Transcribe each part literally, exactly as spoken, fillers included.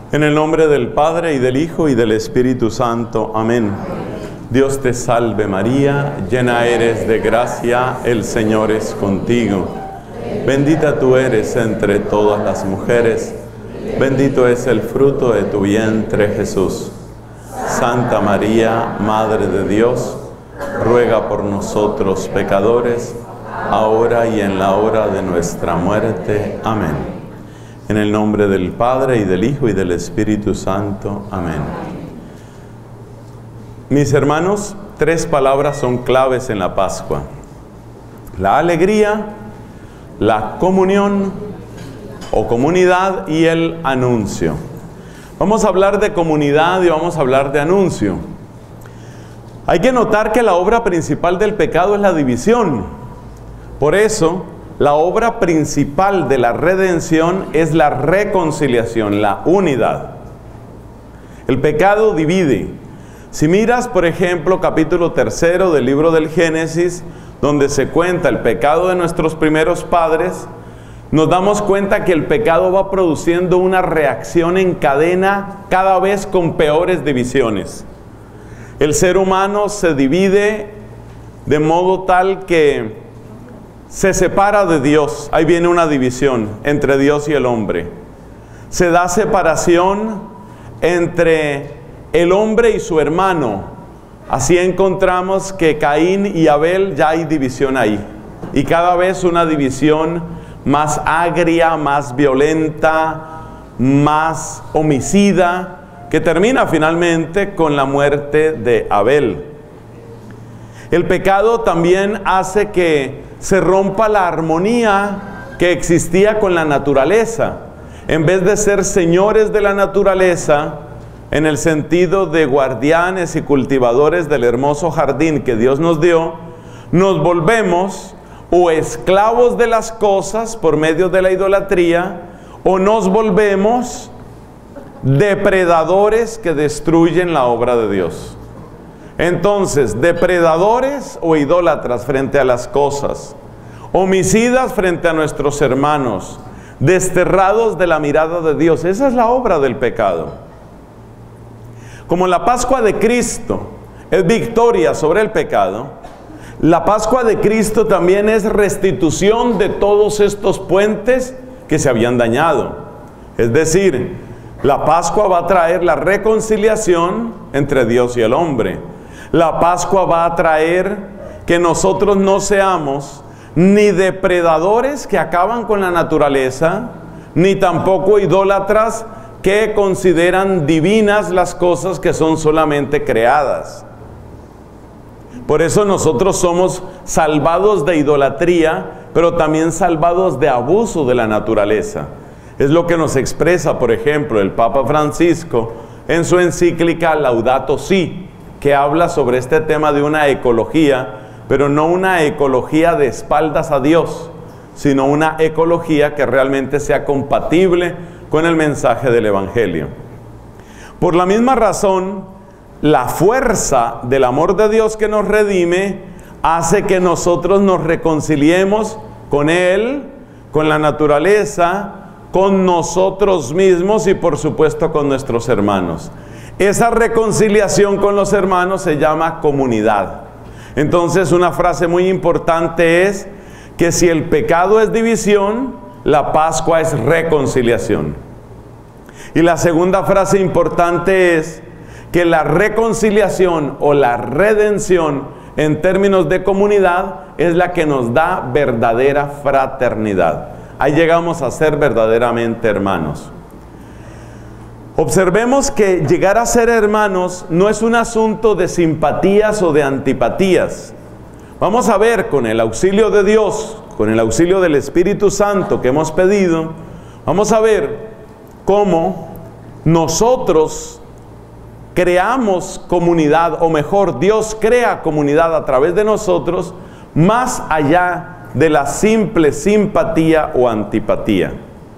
En el nombre del Padre, y del Hijo, y del Espíritu Santo. Amén. Dios te salve María, llena eres de gracia, el Señor es contigo. Bendita tú eres entre todas las mujeres, bendito es el fruto de tu vientre Jesús. Santa María, Madre de Dios, ruega por nosotros pecadores, ahora y en la hora de nuestra muerte. Amén. En el nombre del Padre, y del Hijo, y del Espíritu Santo. Amén. Mis hermanos, tres palabras son claves en la Pascua: la alegría, la comunión o comunidad y el anuncio. Vamos a hablar de comunidad y vamos a hablar de anuncio. Hay que notar que la obra principal del pecado es la división. Por eso, la obra principal de la redención es la reconciliación, la unidad. El pecado divide. Si miras, por ejemplo, capítulo tercero del libro del Génesis, donde se cuenta el pecado de nuestros primeros padres, nos damos cuenta que el pecado va produciendo una reacción en cadena cada vez con peores divisiones. El ser humano se divide de modo tal que se separa de Dios. Ahí viene una división entre Dios y el hombre. Se da separación entre el hombre y su hermano. Así encontramos que Caín y Abel, ya hay división ahí. Y cada vez una división más agria, más violenta, más homicida, que termina finalmente con la muerte de Abel. El pecado también hace que se rompa la armonía que existía con la naturaleza. En vez de ser señores de la naturaleza, en el sentido de guardianes y cultivadores del hermoso jardín que Dios nos dio, nos volvemos o esclavos de las cosas por medio de la idolatría, o nos volvemos depredadores que destruyen la obra de Dios. Entonces, depredadores o idólatras frente a las cosas, homicidas frente a nuestros hermanos, desterrados de la mirada de Dios. Esa es la obra del pecado. Como la Pascua de Cristo es victoria sobre el pecado, la Pascua de Cristo también es restitución de todos estos puentes que se habían dañado. Es decir, la Pascua va a traer la reconciliación entre Dios y el hombre. La Pascua va a traer que nosotros no seamos ni depredadores que acaban con la naturaleza, ni tampoco idólatras que consideran divinas las cosas que son solamente creadas. Por eso nosotros somos salvados de idolatría, pero también salvados de abuso de la naturaleza. Es lo que nos expresa, por ejemplo, el Papa Francisco en su encíclica Laudato Si, que habla sobre este tema de una ecología, pero no una ecología de espaldas a Dios, sino una ecología que realmente sea compatible con el mensaje del Evangelio. Por la misma razón, la fuerza del amor de Dios que nos redime hace que nosotros nos reconciliemos con Él, con la naturaleza, con nosotros mismos y por supuesto con nuestros hermanos. Esa reconciliación con los hermanos se llama comunidad. Entonces, una frase muy importante es que si el pecado es división, la Pascua es reconciliación. Y la segunda frase importante es que la reconciliación o la redención en términos de comunidad es la que nos da verdadera fraternidad. Ahí llegamos a ser verdaderamente hermanos. Observemos que llegar a ser hermanos no es un asunto de simpatías o de antipatías. Vamos a ver, con el auxilio de Dios, con el auxilio del Espíritu Santo que hemos pedido, vamos a ver cómo nosotros creamos comunidad, o mejor, Dios crea comunidad a través de nosotros, más allá de la simple simpatía o antipatía.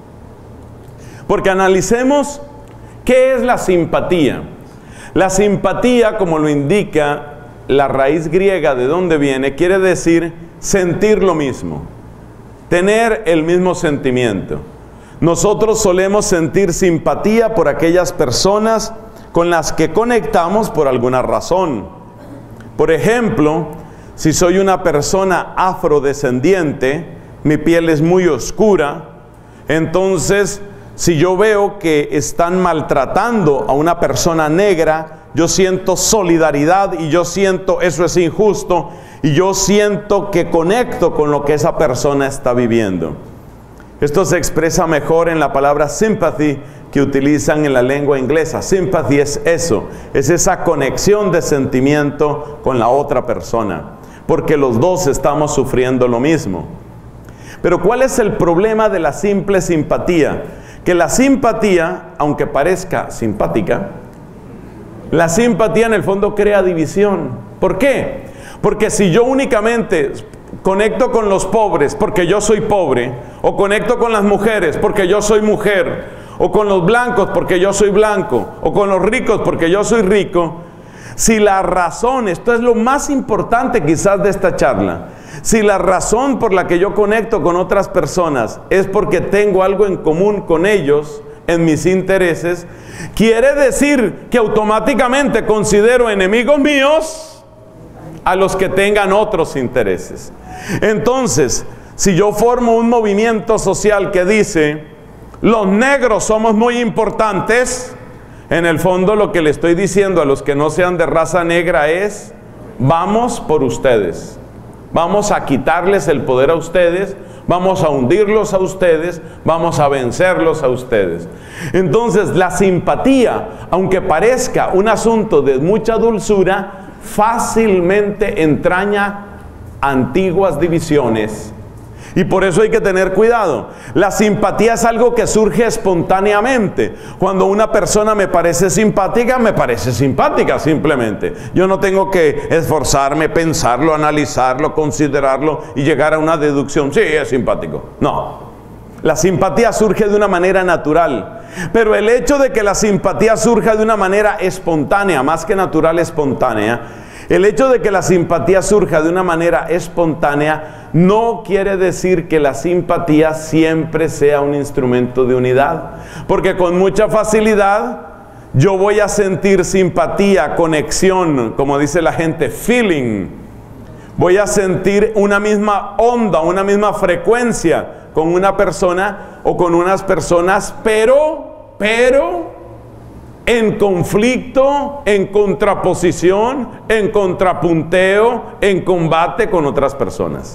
Porque analicemos ¿qué es la simpatía? La simpatía, como lo indica la raíz griega de donde viene, quiere decir sentir lo mismo, tener el mismo sentimiento. nosotros solemos sentir simpatía por aquellas personas con las que conectamos por alguna razón. Por ejemplo, si soy una persona afrodescendiente, mi piel es muy oscura, entonces si yo veo que están maltratando a una persona negra, yo siento solidaridad y yo siento eso es injusto y yo siento que conecto con lo que esa persona está viviendo. Esto se expresa mejor en la palabra sympathy que utilizan en la lengua inglesa. Sympathy es eso, es esa conexión de sentimiento con la otra persona, porque los dos estamos sufriendo lo mismo. Pero ¿cuál es el problema de la simple simpatía? Que la simpatía, aunque parezca simpática, la simpatía en el fondo crea división. ¿Por qué? Porque si yo únicamente conecto con los pobres porque yo soy pobre, o conecto con las mujeres porque yo soy mujer, o con los blancos porque yo soy blanco, o con los ricos porque yo soy rico, si la razón, esto es lo más importante quizás de esta charla, si la razón por la que yo conecto con otras personas es porque tengo algo en común con ellos, en mis intereses, quiere decir que automáticamente considero enemigos míos a los que tengan otros intereses. Entonces, si yo formo un movimiento social que dice, los negros somos muy importantes, en el fondo lo que le estoy diciendo a los que no sean de raza negra es, vamos por ustedes. Vamos a quitarles el poder a ustedes, vamos a hundirlos a ustedes, vamos a vencerlos a ustedes. Entonces, la simpatía, aunque parezca un asunto de mucha dulzura, fácilmente entraña antiguas divisiones. Y por eso hay que tener cuidado. La simpatía es algo que surge espontáneamente. Cuando una persona me parece simpática, me parece simpática simplemente. Yo no tengo que esforzarme, pensarlo, analizarlo, considerarlo y llegar a una deducción. Sí, es simpático. No. La simpatía surge de una manera natural. Pero el hecho de que la simpatía surja de una manera espontánea, más que natural, espontánea, el hecho de que la simpatía surja de una manera espontánea no quiere decir que la simpatía siempre sea un instrumento de unidad. Porque con mucha facilidad yo voy a sentir simpatía, conexión, como dice la gente, feeling. Voy a sentir una misma onda, una misma frecuencia con una persona o con unas personas, pero, pero... en conflicto, en contraposición, en contrapunteo, en combate con otras personas.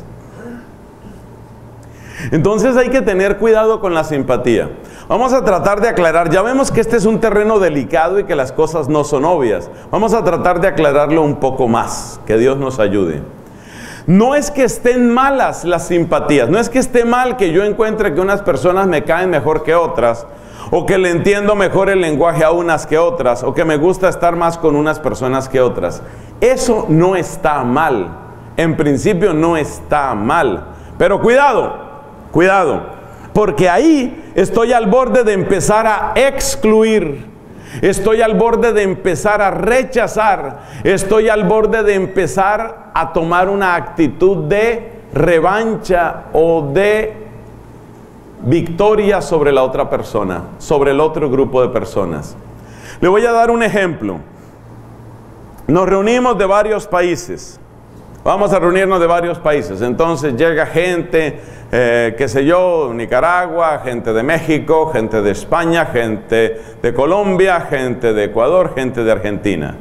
Entonces hay que tener cuidado con la simpatía. Vamos a tratar de aclarar, ya vemos que este es un terreno delicado y que las cosas no son obvias. Vamos a tratar de aclararlo un poco más, que Dios nos ayude. No es que estén malas las simpatías, no es que esté mal que yo encuentre que unas personas me caen mejor que otras, o que le entiendo mejor el lenguaje a unas que otras, o que me gusta estar más con unas personas que otras. Eso no está mal, en principio no está mal, pero cuidado, cuidado, porque ahí estoy al borde de empezar a excluir, estoy al borde de empezar a rechazar, estoy al borde de empezar a tomar una actitud de revancha o de victoria sobre la otra persona, sobre el otro grupo de personas. Le voy a dar un ejemplo. Nos reunimos de varios países. Vamos a reunirnos de varios países. Entonces llega gente, eh, qué sé yo, Nicaragua, gente de México, gente de España, gente de Colombia, gente de Ecuador, gente de Argentina.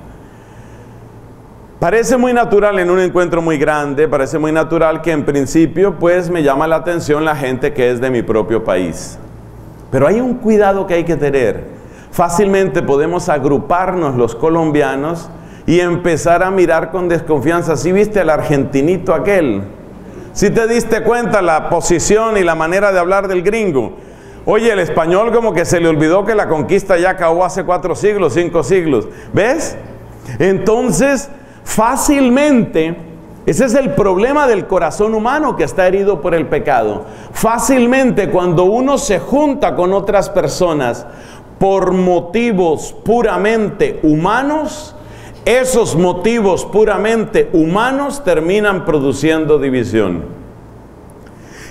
Parece muy natural en un encuentro muy grande, parece muy natural que en principio pues me llama la atención la gente que es de mi propio país. Pero hay un cuidado que hay que tener. Fácilmente podemos agruparnos los colombianos y empezar a mirar con desconfianza. ¿Sí viste al argentinito aquel? ¿Sí te diste cuenta la posición y la manera de hablar del gringo? Oye, el español como que se le olvidó que la conquista ya acabó hace cuatro siglos, cinco siglos. ¿Ves? Entonces, fácilmente, ese es el problema del corazón humano que está herido por el pecado. Fácilmente, cuando uno se junta con otras personas por motivos puramente humanos, esos motivos puramente humanos terminan produciendo división.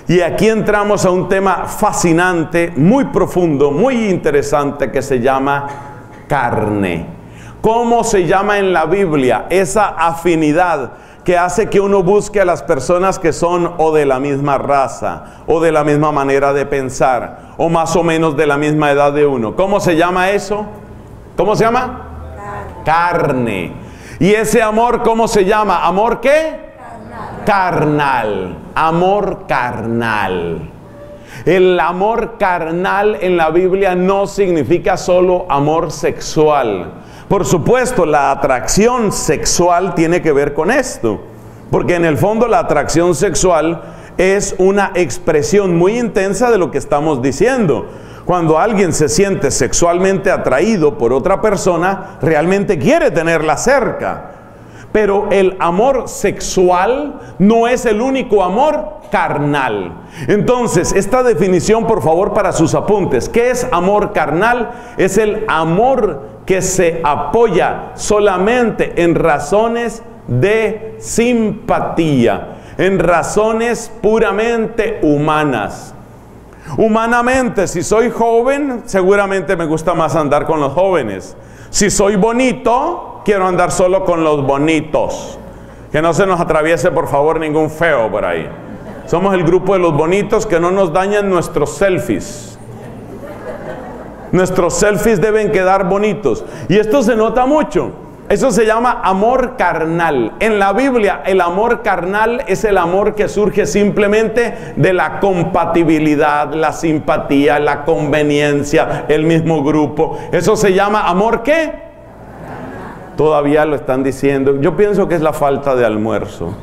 Y aquí entramos a un tema fascinante, muy profundo, muy interesante, que se llama carne. ¿Cómo se llama en la Biblia esa afinidad que hace que uno busque a las personas que son o de la misma raza, o de la misma manera de pensar, o más o menos de la misma edad de uno? ¿Cómo se llama eso? ¿Cómo se llama? Carne. Carne. ¿Y ese amor cómo se llama? ¿Amor qué? Carnal. Carnal. Amor carnal. El amor carnal en la Biblia no significa solo amor sexual. Por supuesto, la atracción sexual tiene que ver con esto, porque en el fondo la atracción sexual es una expresión muy intensa de lo que estamos diciendo. Cuando alguien se siente sexualmente atraído por otra persona, realmente quiere tenerla cerca. Pero el amor sexual no es el único amor carnal. Entonces, esta definición, por favor, para sus apuntes. ¿Qué es amor carnal? Es el amor que se apoya solamente en razones de simpatía, en razones puramente humanas. Humanamente, si soy joven, seguramente me gusta más andar con los jóvenes. Si soy bonito, quiero andar solo con los bonitos. Que no se nos atraviese, por favor, ningún feo por ahí. Somos el grupo de los bonitos, que no nos dañan nuestros selfies. Nuestros selfies deben quedar bonitos. Y esto se nota mucho. Eso se llama amor carnal. En la Biblia, el amor carnal es el amor que surge simplemente de la compatibilidad, la simpatía, la conveniencia, el mismo grupo. Eso se llama amor ¿qué? Todavía lo están diciendo. Yo pienso que es la falta de almuerzo.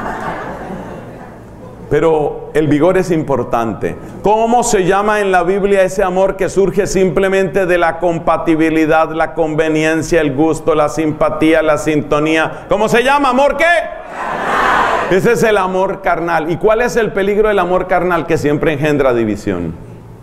Pero el vigor es importante. ¿Cómo se llama en la Biblia ese amor que surge simplemente de la compatibilidad, la conveniencia, el gusto, la simpatía, la sintonía? ¿Cómo se llama? ¿Amor qué? Carnal. Ese es el amor carnal. ¿Y cuál es el peligro del amor carnal? Que siempre engendra división.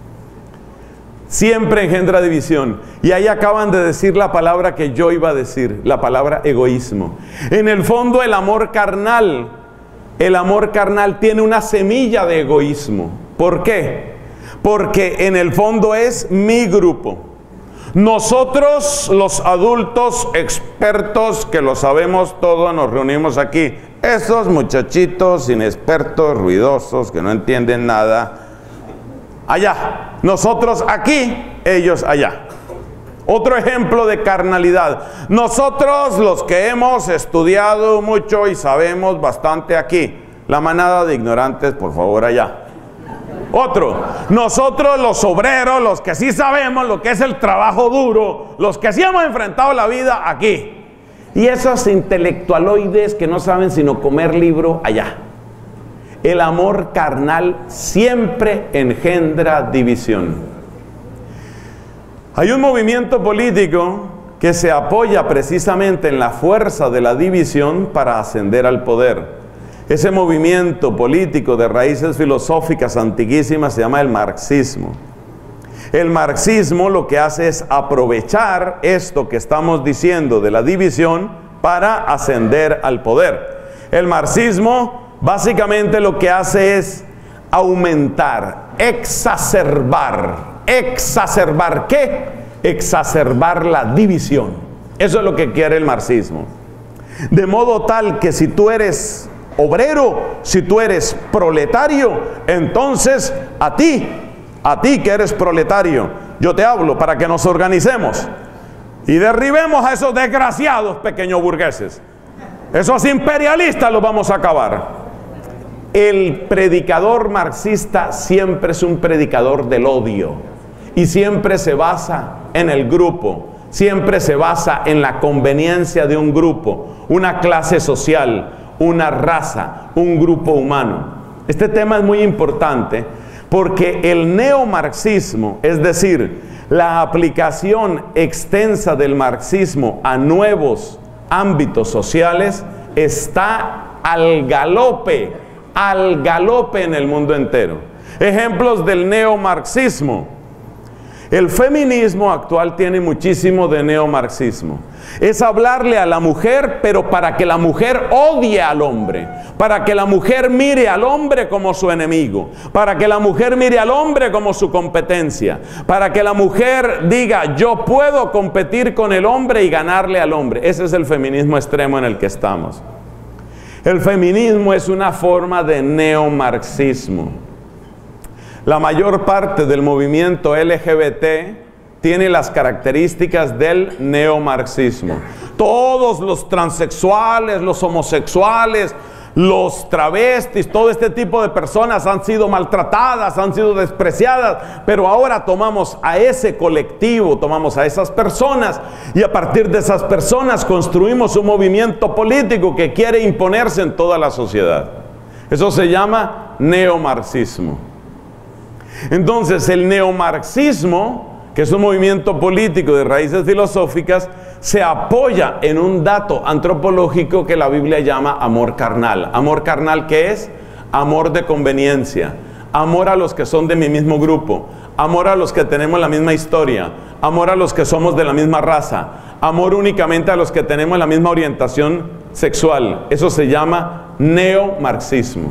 Siempre engendra división. Y ahí acaban de decir la palabra que yo iba a decir, la palabra egoísmo. En el fondo, el amor carnal... El amor carnal tiene una semilla de egoísmo. ¿Por qué? Porque en el fondo es mi grupo. Nosotros, los adultos expertos, que lo sabemos todo, nos reunimos aquí. Esos muchachitos inexpertos, ruidosos, que no entienden nada, allá. Nosotros aquí, ellos allá. Otro ejemplo de carnalidad. Nosotros, los que hemos estudiado mucho y sabemos bastante aquí. La manada de ignorantes, por favor, allá. Otro. Nosotros, los obreros, los que sí sabemos lo que es el trabajo duro, los que sí hemos enfrentado la vida aquí. Y esos intelectualoides que no saben sino comer libro allá. El amor carnal siempre engendra división. Hay un movimiento político que se apoya precisamente en la fuerza de la división para ascender al poder. Ese movimiento político de raíces filosóficas antiquísimas se llama el marxismo. El marxismo lo que hace es aprovechar esto que estamos diciendo de la división para ascender al poder. El marxismo básicamente lo que hace es aumentar, exacerbar. ¿Exacerbar qué? Exacerbar la división. Eso es lo que quiere el marxismo. De modo tal que si tú eres obrero, si tú eres proletario, entonces a ti, a ti que eres proletario, yo te hablo para que nos organicemos y derribemos a esos desgraciados pequeños burgueses. Esos imperialistas los vamos a acabar. El predicador marxista siempre es un predicador del odio. Y siempre se basa en el grupo, siempre se basa en la conveniencia de un grupo, una clase social, una raza, un grupo humano. Este tema es muy importante porque el neomarxismo, es decir, la aplicación extensa del marxismo a nuevos ámbitos sociales, está al galope, al galope en el mundo entero. Ejemplos del neomarxismo. El feminismo actual tiene muchísimo de neomarxismo. Es hablarle a la mujer, pero para que la mujer odie al hombre, para que la mujer mire al hombre como su enemigo, para que la mujer mire al hombre como su competencia, para que la mujer diga, yo puedo competir con el hombre y ganarle al hombre. Ese es el feminismo extremo en el que estamos. El feminismo es una forma de neomarxismo. La mayor parte del movimiento L G B T tiene las características del neomarxismo. Todos los transexuales, los homosexuales, los travestis, todo este tipo de personas han sido maltratadas, han sido despreciadas, pero ahora tomamos a ese colectivo, tomamos a esas personas y a partir de esas personas construimos un movimiento político que quiere imponerse en toda la sociedad. Eso se llama neomarxismo. Entonces el neomarxismo, que es un movimiento político de raíces filosóficas, se apoya en un dato antropológico que la Biblia llama amor carnal. ¿Amor carnal qué es? Amor de conveniencia, amor a los que son de mi mismo grupo, amor a los que tenemos la misma historia, amor a los que somos de la misma raza, amor únicamente a los que tenemos la misma orientación sexual. Eso se llama neomarxismo.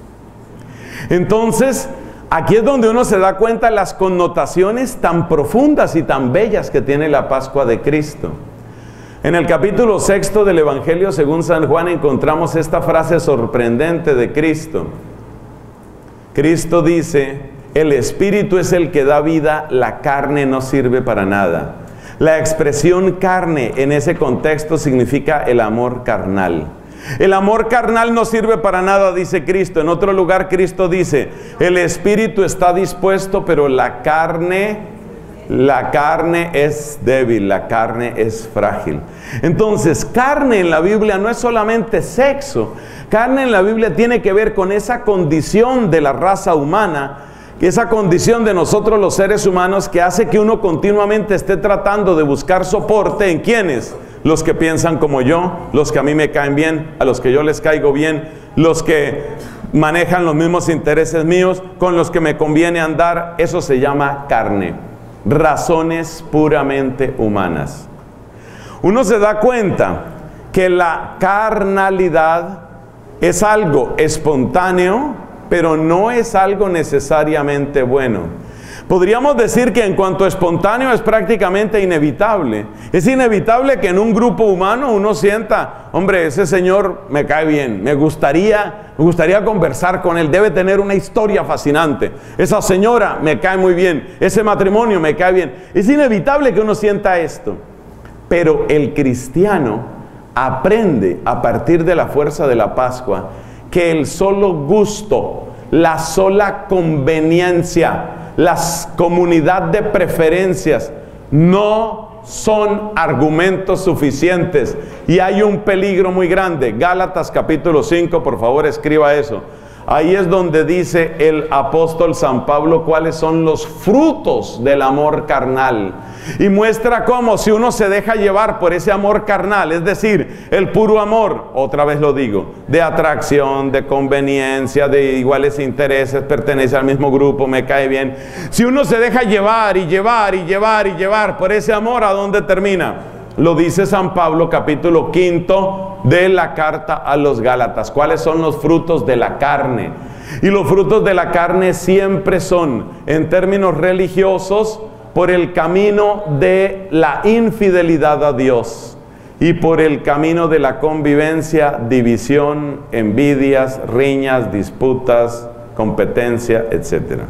Entonces, aquí es donde uno se da cuenta de las connotaciones tan profundas y tan bellas que tiene la Pascua de Cristo. En el capítulo sexto del Evangelio según San Juan encontramos esta frase sorprendente de Cristo. Cristo dice, el Espíritu es el que da vida, la carne no sirve para nada. La expresión carne en ese contexto significa el amor carnal. El amor carnal no sirve para nada, dice Cristo. En otro lugar Cristo dice, el espíritu está dispuesto, pero la carne, la carne es débil, la carne es frágil. Entonces, carne en la Biblia no es solamente sexo. Carne en la Biblia tiene que ver con esa condición de la raza humana, esa condición de nosotros los seres humanos que hace que uno continuamente esté tratando de buscar soporte en ¿quiénes? Los que piensan como yo, los que a mí me caen bien, a los que yo les caigo bien, los que manejan los mismos intereses míos, con los que me conviene andar. Eso se llama carne, razones puramente humanas. Uno se da cuenta que la carnalidad es algo espontáneo, pero no es algo necesariamente bueno. Podríamos decir que en cuanto a espontáneo es prácticamente inevitable. Es inevitable que en un grupo humano uno sienta, hombre, ese señor me cae bien, me gustaría, me gustaría conversar con él, debe tener una historia fascinante. Esa señora me cae muy bien, ese matrimonio me cae bien. Es inevitable que uno sienta esto. Pero el cristiano aprende a partir de la fuerza de la Pascua que el solo gusto, la sola conveniencia, la comunidad de preferencias no son argumentos suficientes y hay un peligro muy grande. Gálatas capítulo cinco, por favor escriba eso. Ahí es donde dice el apóstol San Pablo cuáles son los frutos del amor carnal. Y muestra cómo si uno se deja llevar por ese amor carnal, es decir, el puro amor, otra vez lo digo, de atracción, de conveniencia, de iguales intereses, pertenece al mismo grupo, me cae bien. Si uno se deja llevar y llevar y llevar y llevar por ese amor, ¿a dónde termina? Lo dice San Pablo, capítulo quinto de la carta a los Gálatas. ¿Cuáles son los frutos de la carne? Y los frutos de la carne siempre son, en términos religiosos, por el camino de la infidelidad a Dios y por el camino de la convivencia, división, envidias, riñas, disputas, competencia, etcétera.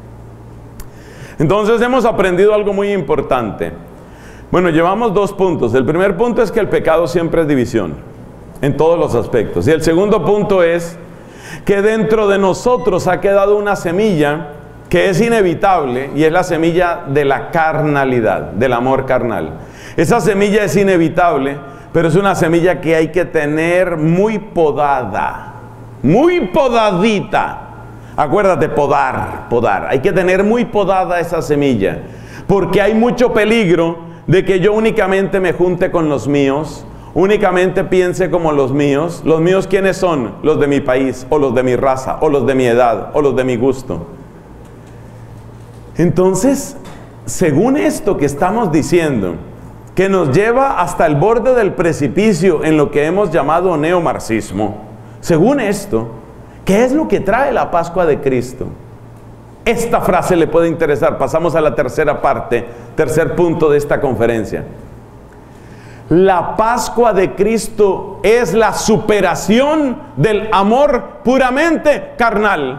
Entonces hemos aprendido algo muy importante. Bueno, llevamos dos puntos. El primer punto es que el pecado siempre es división, en todos los aspectos. Y el segundo punto es que dentro de nosotros ha quedado una semilla que es inevitable, y es la semilla de la carnalidad, del amor carnal. Esa semilla es inevitable, pero es una semilla que hay que tener muy podada, muy podadita. Acuérdate, podar, podar. Hay que tener muy podada esa semilla, porque hay mucho peligro de que yo únicamente me junte con los míos, únicamente piense como los míos. ¿Los míos quiénes son? Los de mi país, o los de mi raza, o los de mi edad, o los de mi gusto. Entonces, según esto que estamos diciendo, que nos lleva hasta el borde del precipicio en lo que hemos llamado neomarxismo, según esto, ¿qué es lo que trae la Pascua de Cristo? Esta frase le puede interesar. Pasamos a la tercera parte, tercer punto de esta conferencia. La Pascua de Cristo es la superación del amor puramente carnal.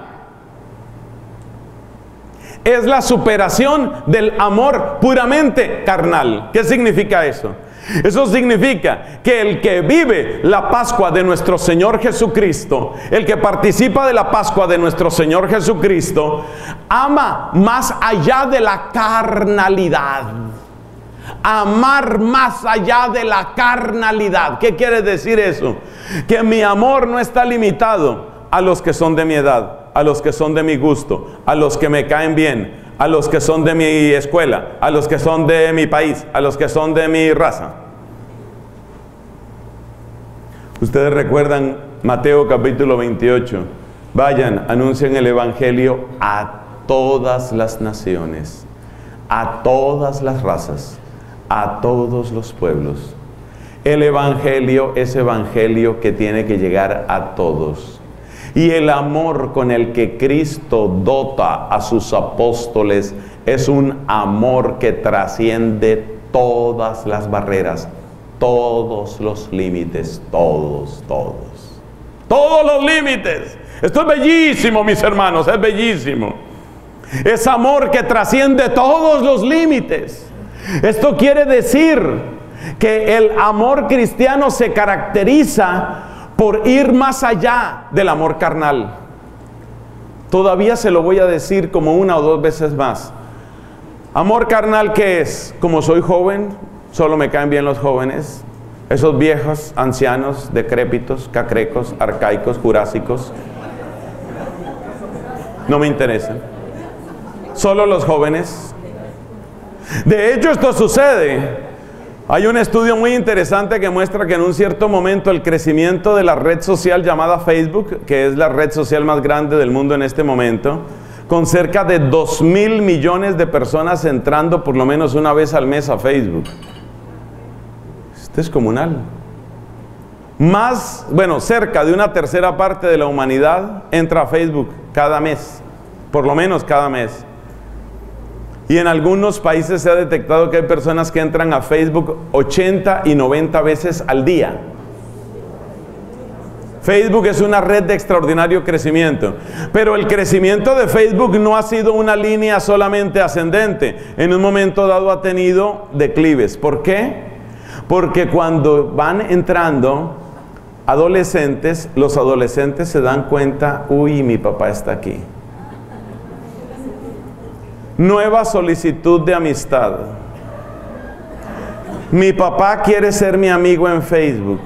Es la superación del amor puramente carnal. ¿Qué significa eso? Eso significa que el que vive la Pascua de nuestro Señor Jesucristo, el que participa de la Pascua de nuestro Señor Jesucristo, ama más allá de la carnalidad. Amar más allá de la carnalidad. ¿Qué quiere decir eso? Que mi amor no está limitado a los que son de mi edad, a los que son de mi gusto, a los que me caen bien, a los que son de mi escuela, a los que son de mi país, a los que son de mi raza. Ustedes recuerdan Mateo capítulo veintiocho. Vayan, anuncien el Evangelio a todas las naciones, a todas las razas, a todos los pueblos. El Evangelio es Evangelio que tiene que llegar a todos. Y el amor con el que Cristo dota a sus apóstoles es un amor que trasciende todas las barreras, todos los límites, todos, todos. Todos los límites. Esto es bellísimo, mis hermanos, es bellísimo. Es amor que trasciende todos los límites. Esto quiere decir que el amor cristiano se caracteriza por ir más allá del amor carnal. Todavía se lo voy a decir como una o dos veces más. Amor carnal, ¿qué es? Como soy joven, solo me caen bien los jóvenes. Esos viejos, ancianos, decrépitos, cacrecos, arcaicos, jurásicos, no me interesan. Solo los jóvenes. De hecho, esto sucede. Hay un estudio muy interesante que muestra que en un cierto momento el crecimiento de la red social llamada Facebook, que es la red social más grande del mundo en este momento, con cerca de dos mil millones de personas entrando por lo menos una vez al mes a Facebook. Esto es comunal. Más, bueno, cerca de una tercera parte de la humanidad entra a Facebook cada mes, por lo menos cada mes. Y en algunos países se ha detectado que hay personas que entran a Facebook ochenta y noventa veces al día. Facebook es una red de extraordinario crecimiento. Pero el crecimiento de Facebook no ha sido una línea solamente ascendente. En un momento dado ha tenido declives. ¿Por qué? Porque cuando van entrando adolescentes, los adolescentes se dan cuenta, uy, mi papá está aquí. Nueva solicitud de amistad. Mi papá quiere ser mi amigo en Facebook.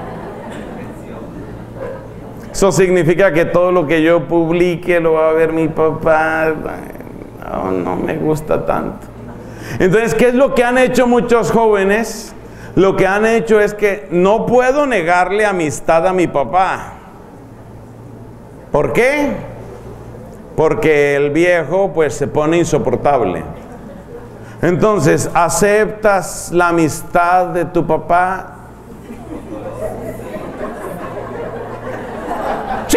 Eso significa que todo lo que yo publique lo va a ver mi papá. No, no me gusta tanto. Entonces, ¿qué es lo que han hecho muchos jóvenes? Lo que han hecho es que no puedo negarle amistad a mi papá. ¿Por qué? Porque el viejo pues se pone insoportable. Entonces, ¿aceptas la amistad de tu papá? Sí.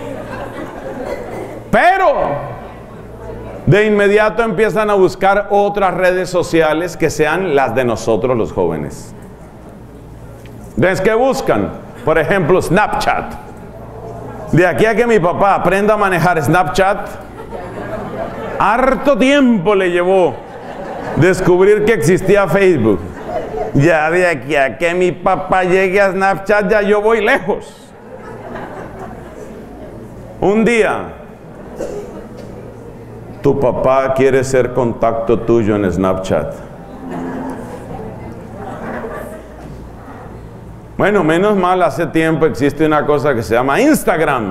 Pero de inmediato empiezan a buscar otras redes sociales que sean las de nosotros los jóvenes. ¿Ves qué buscan? Por ejemplo, Snapchat. De aquí a que mi papá aprenda a manejar Snapchat, harto tiempo le llevó descubrir que existía Facebook. Ya de aquí a que mi papá llegue a Snapchat, ya yo voy lejos. Un día, tu papá quiere ser contacto tuyo en Snapchat. Bueno, menos mal, hace tiempo existe una cosa que se llama Instagram.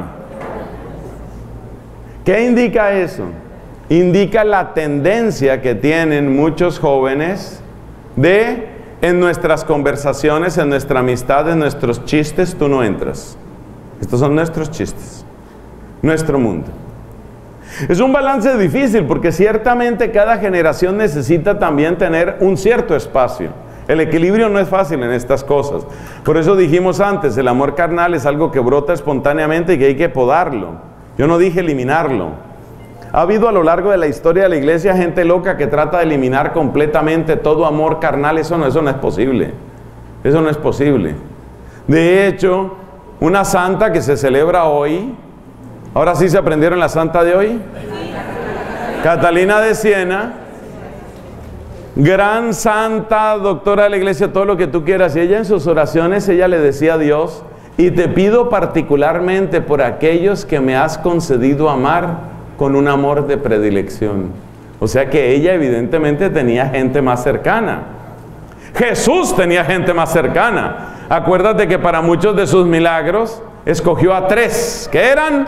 ¿Qué indica eso? Indica la tendencia que tienen muchos jóvenes de, en nuestras conversaciones, en nuestra amistad, en nuestros chistes, tú no entras. Estos son nuestros chistes, nuestro mundo. Es un balance difícil porque ciertamente cada generación necesita también tener un cierto espacio. El equilibrio no es fácil en estas cosas. Por eso dijimos antes, el amor carnal es algo que brota espontáneamente y que hay que podarlo. Yo no dije eliminarlo. Ha habido a lo largo de la historia de la iglesia gente loca que trata de eliminar completamente todo amor carnal. Eso no, eso no es posible. Eso no es posible. De hecho, una santa que se celebra hoy, ahora sí se aprendieron la santa de hoy, Catalina de Siena, gran santa, doctora de la iglesia, todo lo que tú quieras. Y ella en sus oraciones, ella le decía a Dios: y te pido particularmente por aquellos que me has concedido amar con un amor de predilección. O sea que ella evidentemente tenía gente más cercana. Jesús tenía gente más cercana. Acuérdate que para muchos de sus milagros escogió a tres, ¿qué eran?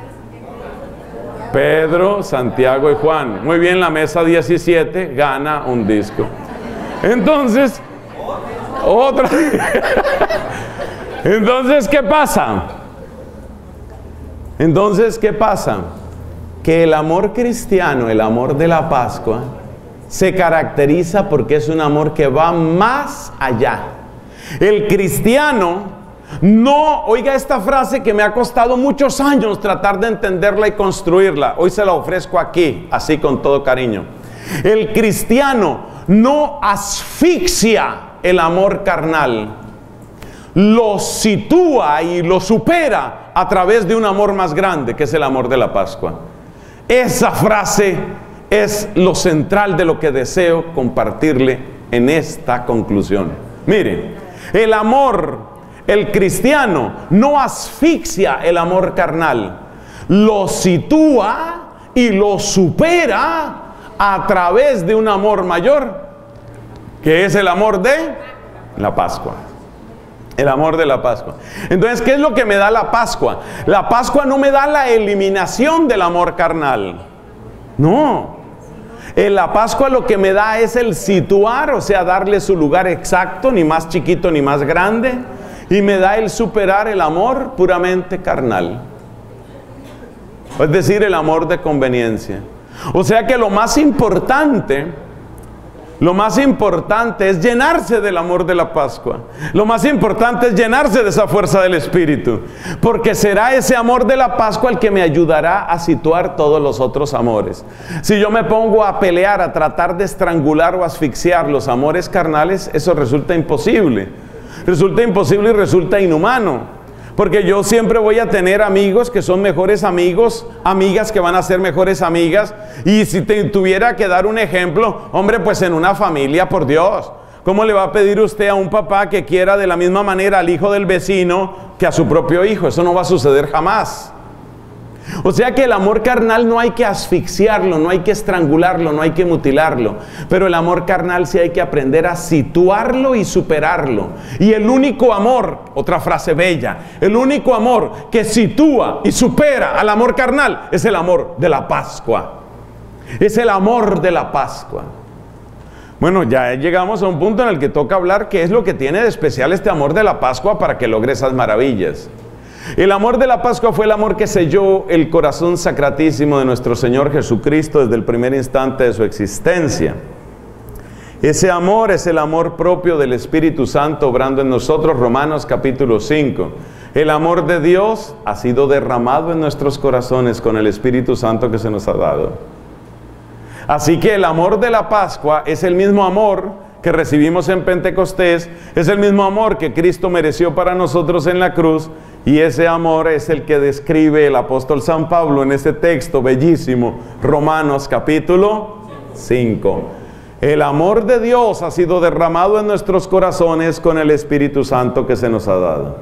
Pedro, Santiago y Juan. Muy bien, la mesa diecisiete gana un disco. Entonces, otra. Entonces, ¿qué pasa? Entonces, ¿qué pasa? Que el amor cristiano, el amor de la Pascua, se caracteriza porque es un amor que va más allá. El cristiano no, oiga esta frase que me ha costado muchos años tratar de entenderla y construirla. Hoy se la ofrezco aquí, así con todo cariño. El cristiano no asfixia el amor carnal, lo sitúa y lo supera a través de un amor más grande, que es el amor de la Pascua. Esa frase es lo central de lo que deseo compartirle en esta conclusión. Mire, el amor, el cristiano no asfixia el amor carnal, lo sitúa y lo supera a través de un amor mayor, que es el amor de la Pascua. El amor de la Pascua. Entonces, ¿qué es lo que me da la Pascua? La Pascua no me da la eliminación del amor carnal. No. En la Pascua lo que me da es el situar, o sea, darle su lugar exacto, ni más chiquito ni más grande, y me da el superar el amor puramente carnal. Es decir, el amor de conveniencia. O sea que lo más importante, lo más importante es llenarse del amor de la Pascua. Lo más importante es llenarse de esa fuerza del Espíritu, porque será ese amor de la Pascua el que me ayudará a situar todos los otros amores. Si yo me pongo a pelear, a tratar de estrangular o asfixiar los amores carnales, eso resulta imposible. Resulta imposible y resulta inhumano. Porque yo siempre voy a tener amigos que son mejores amigos, amigas que van a ser mejores amigas. Y si te tuviera que dar un ejemplo, hombre, pues en una familia, por Dios, ¿cómo le va a pedir usted a un papá que quiera de la misma manera al hijo del vecino que a su propio hijo? Eso no va a suceder jamás. O sea que el amor carnal no hay que asfixiarlo, no hay que estrangularlo, no hay que mutilarlo. Pero el amor carnal sí hay que aprender a situarlo y superarlo. Y el único amor, otra frase bella, el único amor que sitúa y supera al amor carnal es el amor de la Pascua. Es el amor de la Pascua. Bueno, ya llegamos a un punto en el que toca hablar qué es lo que tiene de especial este amor de la Pascua para que logre esas maravillas. El amor de la Pascua fue el amor que selló el corazón sacratísimo de nuestro Señor Jesucristo desde el primer instante de su existencia. Ese amor es el amor propio del Espíritu Santo obrando en nosotros, Romanos capítulo cinco. El amor de Dios ha sido derramado en nuestros corazones con el Espíritu Santo que se nos ha dado. Así que el amor de la Pascua es el mismo amor que recibimos en Pentecostés, es el mismo amor que Cristo mereció para nosotros en la cruz, y ese amor es el que describe el apóstol San Pablo en ese texto bellísimo, Romanos capítulo cinco. El amor de Dios ha sido derramado en nuestros corazones con el Espíritu Santo que se nos ha dado.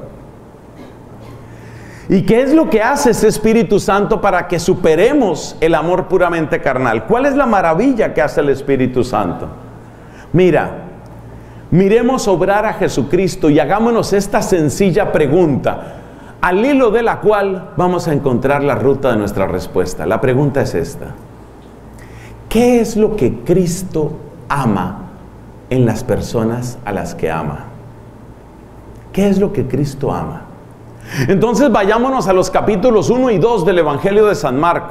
¿Y qué es lo que hace ese Espíritu Santo para que superemos el amor puramente carnal? ¿Cuál es la maravilla que hace el Espíritu Santo? Mira, miremos obrar a Jesucristo y hagámonos esta sencilla pregunta, al hilo de la cual vamos a encontrar la ruta de nuestra respuesta. La pregunta es esta: ¿qué es lo que Cristo ama en las personas a las que ama? ¿Qué es lo que Cristo ama? Entonces vayámonos a los capítulos uno y dos del Evangelio de San Marcos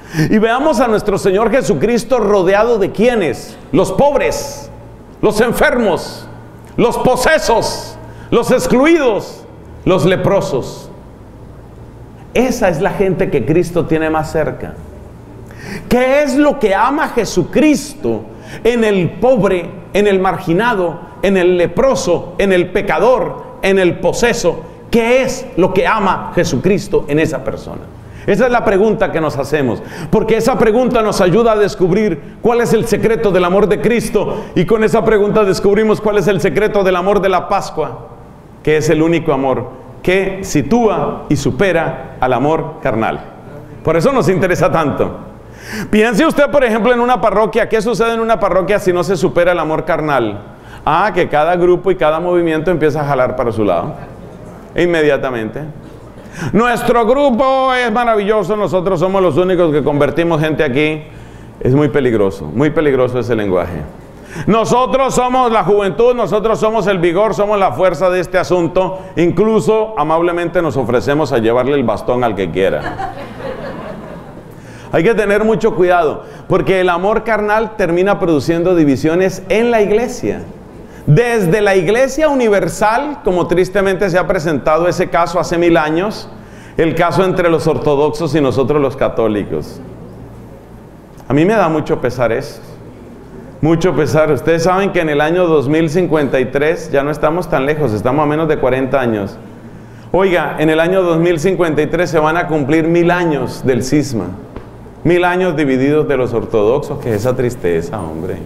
Y veamos a nuestro Señor Jesucristo rodeado de ¿quiénes? Los pobres, los enfermos, los posesos, los excluidos, los leprosos. Esa es la gente que Cristo tiene más cerca. ¿Qué es lo que ama Jesucristo en el pobre, en el marginado, en el leproso, en el pecador, en el poseso? ¿Qué es lo que ama Jesucristo en esa persona? Esa es la pregunta que nos hacemos, porque esa pregunta nos ayuda a descubrir cuál es el secreto del amor de Cristo, y con esa pregunta descubrimos cuál es el secreto del amor de la Pascua, que es el único amor que sitúa y supera al amor carnal. Por eso nos interesa tanto. Piense usted, por ejemplo, en una parroquia. ¿Qué sucede en una parroquia si no se supera el amor carnal? Ah, que cada grupo y cada movimiento empieza a jalar para su lado inmediatamente. Nuestro grupo es maravilloso, nosotros somos los únicos que convertimos gente aquí. Es muy peligroso, muy peligroso ese lenguaje. Nosotros somos la juventud, nosotros somos el vigor, somos la fuerza de este asunto. Incluso amablemente nos ofrecemos a llevarle el bastón al que quiera. Hay que tener mucho cuidado, porque el amor carnal termina produciendo divisiones en la iglesia. Desde la iglesia universal, como tristemente se ha presentado ese caso hace mil años, el caso entre los ortodoxos y nosotros los católicos. A mí me da mucho pesar eso, mucho pesar. Ustedes saben que en el año dos mil cincuenta y tres, ya no estamos tan lejos, estamos a menos de cuarenta años. Oiga, en el año dos mil cincuenta y tres se van a cumplir mil años del cisma, mil años divididos de los ortodoxos. Que esa tristeza, hombre.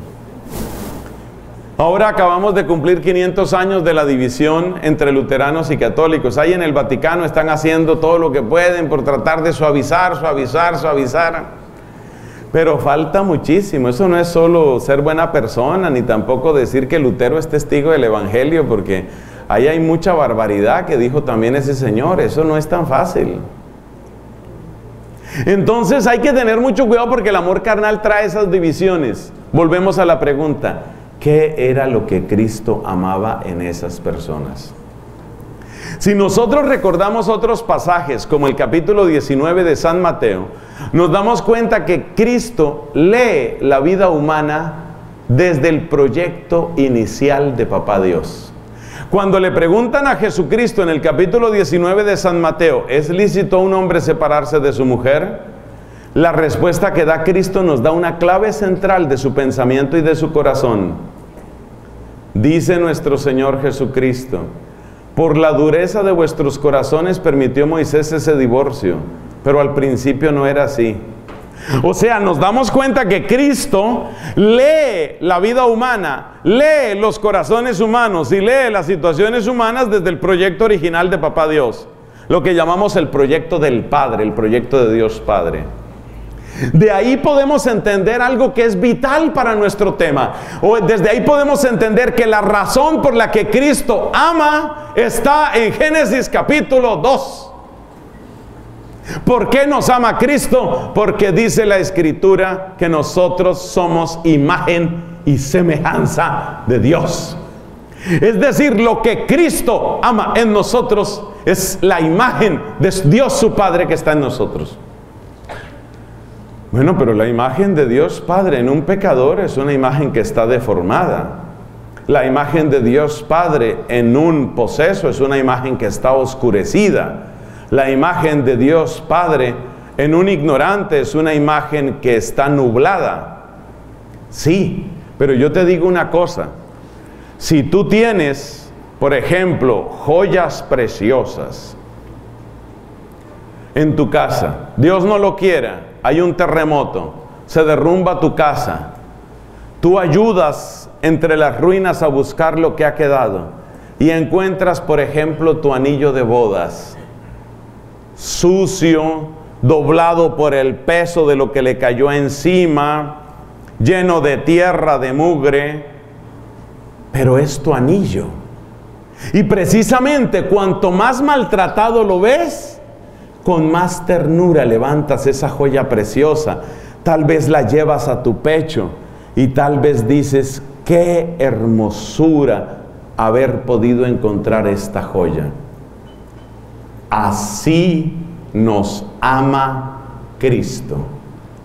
Ahora acabamos de cumplir quinientos años de la división entre luteranos y católicos. Ahí en el Vaticano están haciendo todo lo que pueden por tratar de suavizar, suavizar, suavizar. Pero falta muchísimo. Eso no es solo ser buena persona, ni tampoco decir que Lutero es testigo del Evangelio, porque ahí hay mucha barbaridad que dijo también ese señor. Eso no es tan fácil. Entonces hay que tener mucho cuidado, porque el amor carnal trae esas divisiones. Volvemos a la pregunta: ¿qué era lo que Cristo amaba en esas personas? Si nosotros recordamos otros pasajes, como el capítulo diecinueve de San Mateo, nos damos cuenta que Cristo lee la vida humana desde el proyecto inicial de Papá Dios. Cuando le preguntan a Jesucristo en el capítulo diecinueve de San Mateo, ¿es lícito a un hombre separarse de su mujer? La respuesta que da Cristo nos da una clave central de su pensamiento y de su corazón. Dice nuestro Señor Jesucristo: por la dureza de vuestros corazones permitió Moisés ese divorcio, pero al principio no era así. O sea, nos damos cuenta que Cristo lee la vida humana, lee los corazones humanos y lee las situaciones humanas desde el proyecto original de Papá Dios, lo que llamamos el proyecto del Padre, el proyecto de Dios Padre. De ahí podemos entender algo que es vital para nuestro tema. O desde ahí podemos entender que la razón por la que Cristo ama está en Génesis capítulo dos. ¿Por qué nos ama Cristo? Porque dice la Escritura que nosotros somos imagen y semejanza de Dios. Es decir, lo que Cristo ama en nosotros es la imagen de Dios su Padre que está en nosotros. Bueno, pero la imagen de Dios Padre en un pecador es una imagen que está deformada. La imagen de Dios Padre en un poseso es una imagen que está oscurecida. La imagen de Dios Padre en un ignorante es una imagen que está nublada. Sí, pero yo te digo una cosa. Si tú tienes, por ejemplo, joyas preciosas en tu casa, Dios no lo quiera, hay un terremoto, se derrumba tu casa, tú ayudas entre las ruinas a buscar lo que ha quedado y encuentras, por ejemplo, tu anillo de bodas, sucio, doblado por el peso de lo que le cayó encima, lleno de tierra, de mugre, pero es tu anillo. Y precisamente cuanto más maltratado lo ves, con más ternura levantas esa joya preciosa. Tal vez la llevas a tu pecho y tal vez dices: qué hermosura haber podido encontrar esta joya. Así nos ama Cristo.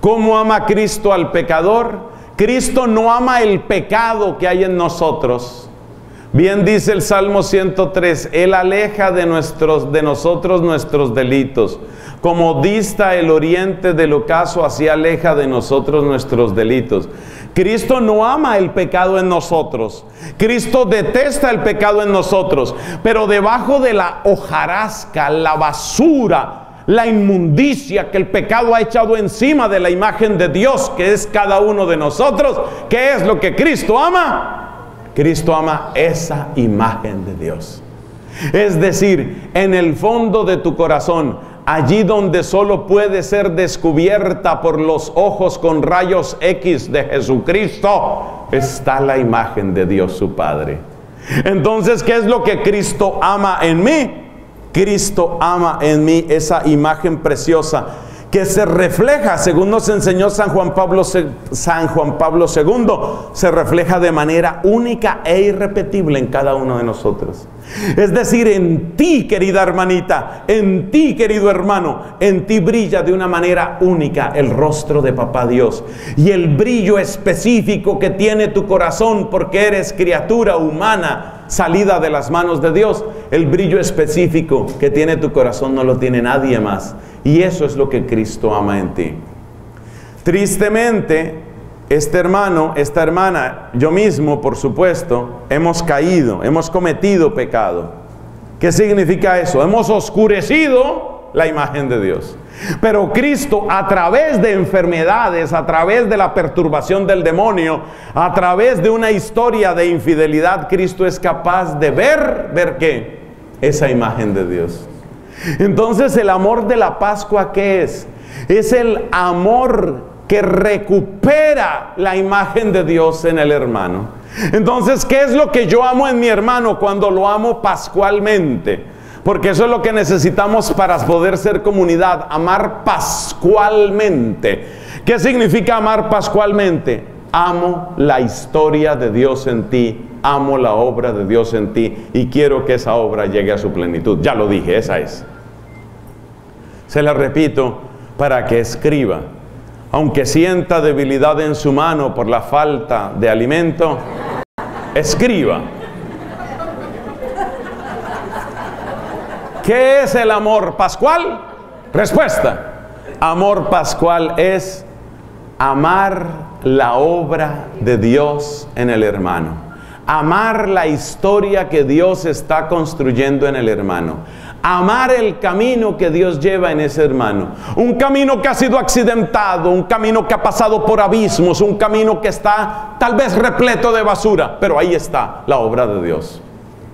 ¿Cómo ama Cristo al pecador? Cristo no ama el pecado que hay en nosotros. Bien dice el Salmo ciento tres, Él aleja de, nuestros, de nosotros nuestros delitos. Como dista el oriente del ocaso, así aleja de nosotros nuestros delitos. Cristo no ama el pecado en nosotros. Cristo detesta el pecado en nosotros. Pero debajo de la hojarasca, la basura, la inmundicia que el pecado ha echado encima de la imagen de Dios, que es cada uno de nosotros, ¿qué es lo que Cristo ama? Cristo ama esa imagen de Dios. Es decir, en el fondo de tu corazón, allí donde solo puede ser descubierta por los ojos con rayos X de Jesucristo, está la imagen de Dios su Padre. Entonces, ¿qué es lo que Cristo ama en mí? Cristo ama en mí esa imagen preciosa que se refleja, según nos enseñó San Juan Pablo, San Juan Pablo segundo, se refleja de manera única e irrepetible en cada uno de nosotros. Es decir, en ti, querida hermanita, en ti, querido hermano, en ti brilla de una manera única el rostro de Papá Dios. Y el brillo específico que tiene tu corazón, porque eres criatura humana salida de las manos de Dios, el brillo específico que tiene tu corazón no lo tiene nadie más. Y eso es lo que Cristo ama en ti. Tristemente, este hermano, esta hermana, yo mismo, por supuesto, hemos caído, hemos cometido pecado. ¿Qué significa eso? Hemos oscurecido la imagen de Dios. Pero Cristo, a través de enfermedades, a través de la perturbación del demonio, a través de una historia de infidelidad, Cristo es capaz de ver, ¿ver qué? Esa imagen de Dios. Entonces, el amor de la Pascua, ¿qué es? Es el amor que recupera la imagen de Dios en el hermano. Entonces, ¿qué es lo que yo amo en mi hermano cuando lo amo pascualmente? Porque eso es lo que necesitamos para poder ser comunidad, amar pascualmente. ¿Qué significa amar pascualmente? Amo la historia de Dios en ti, amo la obra de Dios en ti y quiero que esa obra llegue a su plenitud. Ya lo dije, esa es. Se la repito para que escriba. Aunque sienta debilidad en su mano por la falta de alimento, escriba. ¿Qué es el amor pascual? Respuesta. Amor pascual es amar la obra de Dios en el hermano. Amar la historia que Dios está construyendo en el hermano. Amar el camino que Dios lleva en ese hermano. Un camino que ha sido accidentado, un camino que ha pasado por abismos, un camino que está tal vez repleto de basura, pero ahí está la obra de Dios.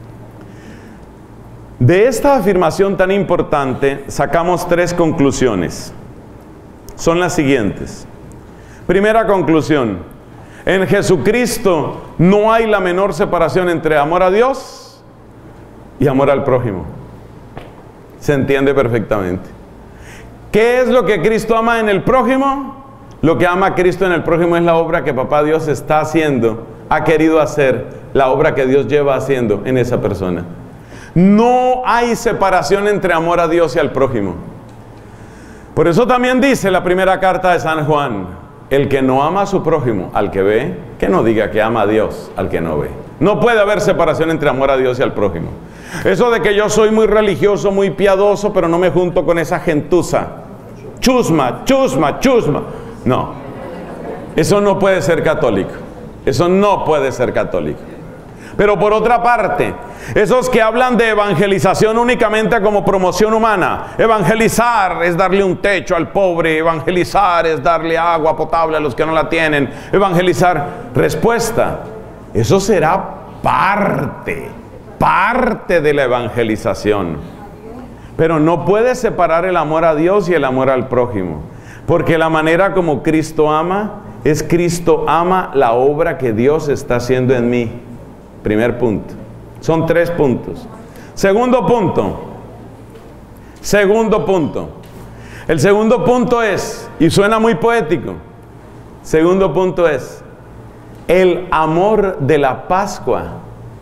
De esta afirmación tan importante sacamos tres conclusiones. Son las siguientes. Primera conclusión: en Jesucristo no hay la menor separación entre amor a Dios y amor al prójimo. Se entiende perfectamente. ¿Qué es lo que Cristo ama en el prójimo? Lo que ama a Cristo en el prójimo es la obra que Papá Dios está haciendo, ha querido hacer, la obra que Dios lleva haciendo en esa persona. No hay separación entre amor a Dios y al prójimo. Por eso también dice la primera carta de San Juan: el que no ama a su prójimo, al que ve, que no diga que ama a Dios al que no ve. No puede haber separación entre amor a Dios y al prójimo. Eso de que yo soy muy religioso, muy piadoso, pero no me junto con esa gentuza. Chusma, chusma, chusma. No. Eso no puede ser católico. Eso no puede ser católico. Pero por otra parte, esos que hablan de evangelización únicamente como promoción humana. Evangelizar es darle un techo al pobre. Evangelizar es darle agua potable a los que no la tienen. Evangelizar. Respuesta: eso será parte, parte de la evangelización. Pero no puedes separar el amor a Dios y el amor al prójimo. Porque la manera como Cristo ama es Cristo ama la obra que Dios está haciendo en mí. Primer punto. Son tres puntos. Segundo punto. Segundo punto. El segundo punto es, y suena muy poético, segundo punto es, el amor de la Pascua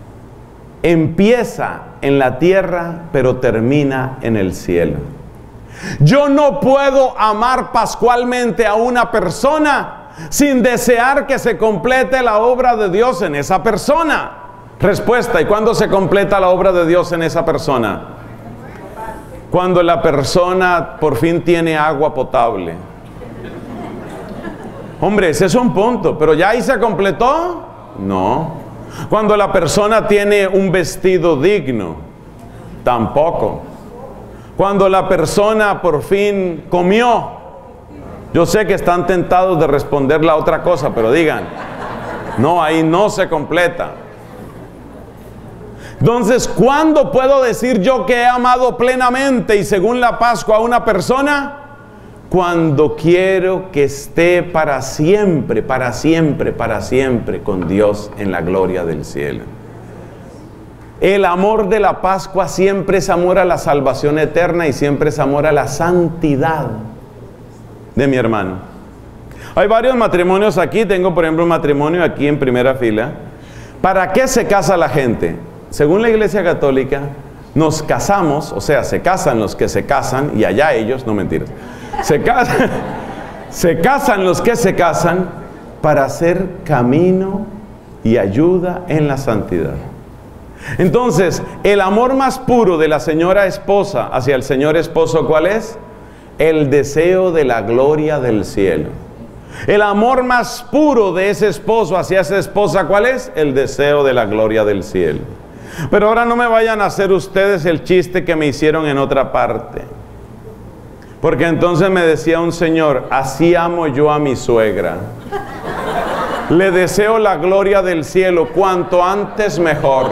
empieza en la tierra, pero termina en el cielo. Yo no puedo amar pascualmente a una persona sin desear que se complete la obra de Dios en esa persona. Respuesta: ¿y cuándo se completa la obra de Dios en esa persona? Cuando la persona por fin tiene agua potable. Hombre, ese es un punto, pero ¿ya ahí se completó? No. Cuando la persona tiene un vestido digno, tampoco. Cuando la persona por fin comió. Yo sé que están tentados de responder la otra cosa, pero digan, no, ahí no se completa. Entonces, ¿cuándo puedo decir yo que he amado plenamente y según la Pascua a una persona? Cuando quiero que esté para siempre, para siempre, para siempre con Dios en la gloria del cielo. El amor de la Pascua siempre es amor a la salvación eterna y siempre es amor a la santidad de mi hermano. Hay varios matrimonios aquí. Tengo por ejemplo un matrimonio aquí en primera fila. ¿Para qué se casa la gente? Según la Iglesia Católica, nos casamos, o sea, se casan los que se casan y allá ellos, no mentiras. Se casan, se casan los que se casan para hacer camino y ayuda en la santidad. Entonces, el amor más puro de la señora esposa hacia el señor esposo, ¿cuál es? El deseo de la gloria del cielo. El amor más puro de ese esposo hacia esa esposa, ¿cuál es? El deseo de la gloria del cielo. Pero ahora no me vayan a hacer ustedes el chiste que me hicieron en otra parte. Porque entonces me decía un señor: así amo yo a mi suegra. Le deseo la gloria del cielo, cuanto antes mejor.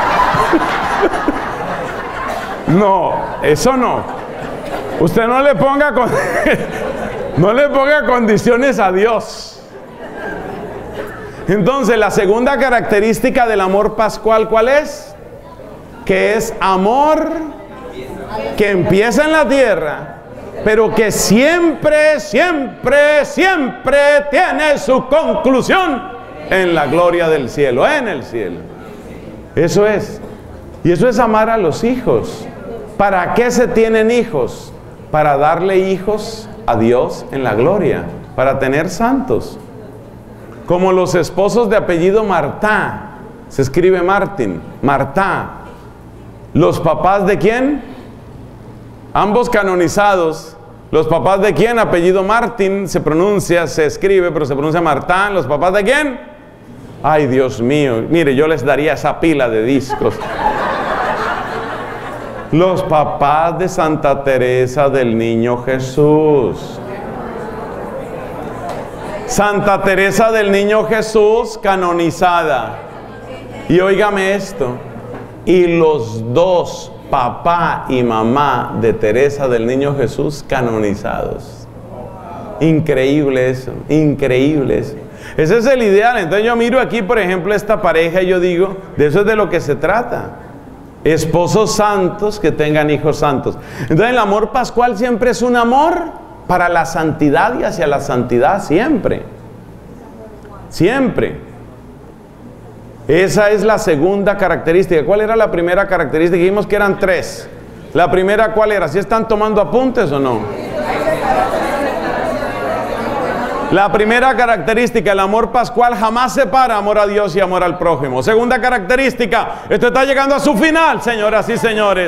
No, eso no. Usted no le ponga con... no le ponga condiciones a Dios. Entonces, la segunda característica del amor pascual, ¿cuál es? Que es amor que empieza en la tierra, pero que siempre, siempre, siempre tiene su conclusión en la gloria del cielo, en el cielo. Eso es. Y eso es amar a los hijos. ¿Para qué se tienen hijos? Para darle hijos a Dios en la gloria, para tener santos. Como los esposos de apellido Martá, se escribe Martín, Martá. ¿Los papás de quién? Ambos canonizados. ¿Los papás de quién? Apellido Martín, se pronuncia, se escribe, pero se pronuncia Martá. ¿Los papás de quién? Ay, Dios mío, mire, yo les daría esa pila de discos. Los papás de Santa Teresa del Niño Jesús. Santa Teresa del Niño Jesús, canonizada. Y óigame esto, y los dos, papá y mamá de Teresa del Niño Jesús, canonizados. Increíble eso, increíble eso. Ese es el ideal. Entonces yo miro aquí, por ejemplo, esta pareja y yo digo, de eso es de lo que se trata. Esposos santos que tengan hijos santos. Entonces el amor pascual siempre es un amor para la santidad y hacia la santidad siempre. Siempre. Esa es la segunda característica. ¿Cuál era la primera característica? Dijimos que eran tres. La primera, ¿cuál era? ¿Sí están tomando apuntes o no? La primera característica, el amor pascual jamás separa amor a Dios y amor al prójimo. Segunda característica, esto está llegando a su final, señoras y señores.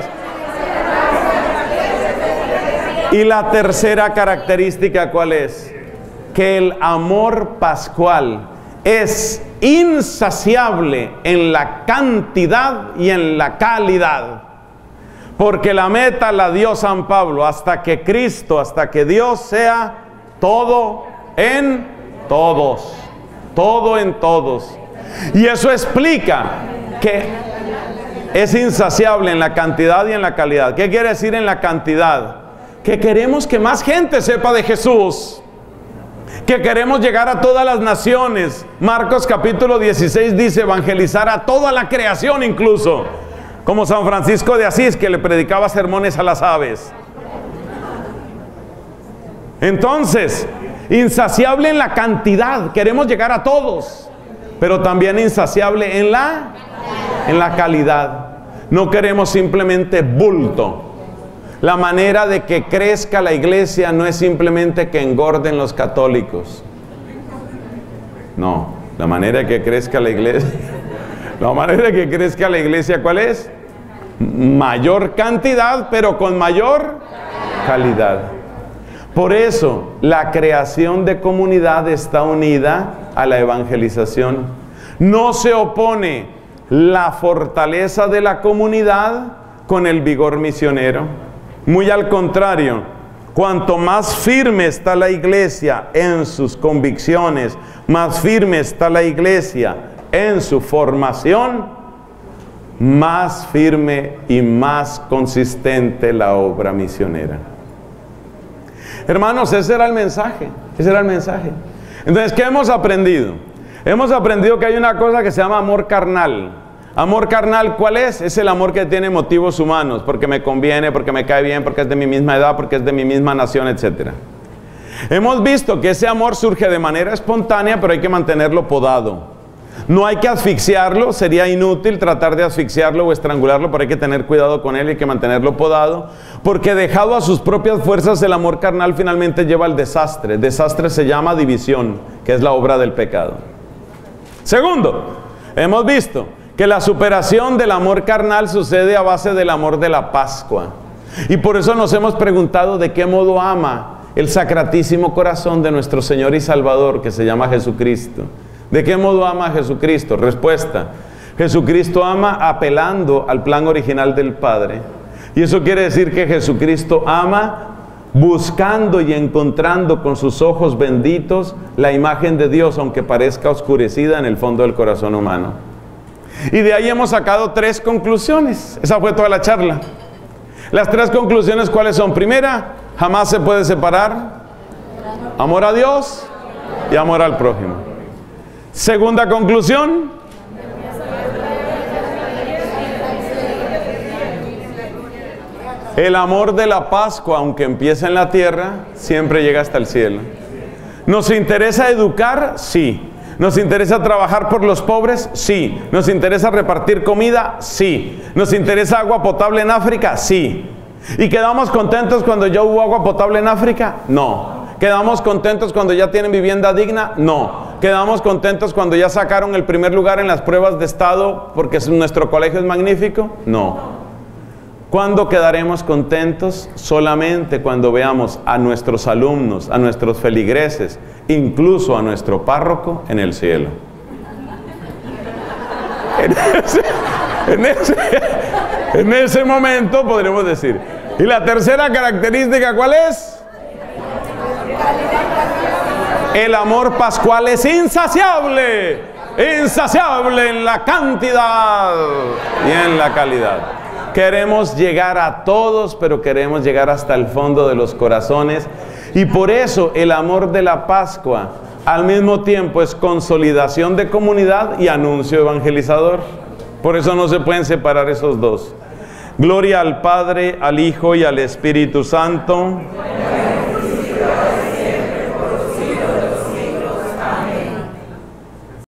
Y la tercera característica, ¿cuál es? Que el amor pascual es insaciable en la cantidad y en la calidad. Porque la meta la dio San Pablo, hasta que Cristo, hasta que Dios sea todo en todos, todo en todos. Y eso explica que es insaciable en la cantidad y en la calidad. ¿Qué quiere decir en la cantidad? Que queremos que más gente sepa de Jesús, que queremos llegar a todas las naciones. Marcos capítulo dieciséis dice evangelizar a toda la creación, incluso como San Francisco de Asís, que le predicaba sermones a las aves. Entonces, insaciable en la cantidad, queremos llegar a todos, pero también insaciable en la, en la calidad. No queremos simplemente bulto, La manera de que crezca la iglesia no es simplemente que engorden los católicos. No, la manera de que crezca la iglesia, la manera de que crezca la iglesia, ¿cuál es? Mayor cantidad, pero con mayor calidad. Por eso, la creación de comunidad está unida a la evangelización. No se opone la fortaleza de la comunidad con el vigor misionero. Muy al contrario, cuanto más firme está la iglesia en sus convicciones, más firme está la iglesia en su formación, más firme y más consistente la obra misionera. Hermanos, ese era el mensaje, ese era el mensaje. Entonces, ¿qué hemos aprendido? Hemos aprendido que hay una cosa que se llama amor carnal. Amor carnal, ¿cuál es? Es el amor que tiene motivos humanos, porque me conviene, porque me cae bien, porque es de mi misma edad, porque es de mi misma nación, etcétera. Hemos visto que ese amor surge de manera espontánea, pero hay que mantenerlo podado. No hay que asfixiarlo, sería inútil tratar de asfixiarlo o estrangularlo, pero hay que tener cuidado con él y hay que mantenerlo podado, porque dejado a sus propias fuerzas, el amor carnal finalmente lleva al desastre. El desastre se llama división, que es la obra del pecado. Segundo, hemos visto que la superación del amor carnal sucede a base del amor de la Pascua. Y por eso nos hemos preguntado de qué modo ama el sacratísimo corazón de nuestro Señor y Salvador, que se llama Jesucristo. ¿De qué modo ama a Jesucristo? Respuesta: Jesucristo ama apelando al plan original del Padre. Y eso quiere decir que Jesucristo ama buscando y encontrando con sus ojos benditos la imagen de Dios, aunque parezca oscurecida en el fondo del corazón humano. Y de ahí hemos sacado tres conclusiones. Esa fue toda la charla. Las tres conclusiones, ¿cuáles son? Primera, jamás se puede separar amor a Dios y amor al prójimo. Segunda conclusión, el amor de la Pascua, aunque empieza en la tierra, siempre llega hasta el cielo. ¿Nos interesa educar? Sí. ¿Nos interesa trabajar por los pobres? Sí. ¿Nos interesa repartir comida? Sí. ¿Nos interesa agua potable en África? Sí. ¿Y quedamos contentos cuando ya hubo agua potable en África? No. ¿Quedamos contentos cuando ya tienen vivienda digna? No. ¿Quedamos contentos cuando ya sacaron el primer lugar en las pruebas de estado porque nuestro colegio es magnífico? No. ¿Cuándo quedaremos contentos? Solamente cuando veamos a nuestros alumnos, a nuestros feligreses, incluso a nuestro párroco en el cielo. En ese, en ese, en ese momento podremos decir. Y la tercera característica, ¿cuál es? El amor pascual es insaciable, insaciable en la cantidad y en la calidad. Queremos llegar a todos, pero queremos llegar hasta el fondo de los corazones. Y por eso el amor de la Pascua al mismo tiempo es consolidación de comunidad y anuncio evangelizador. Por eso no se pueden separar esos dos. Gloria al Padre, al Hijo y al Espíritu Santo.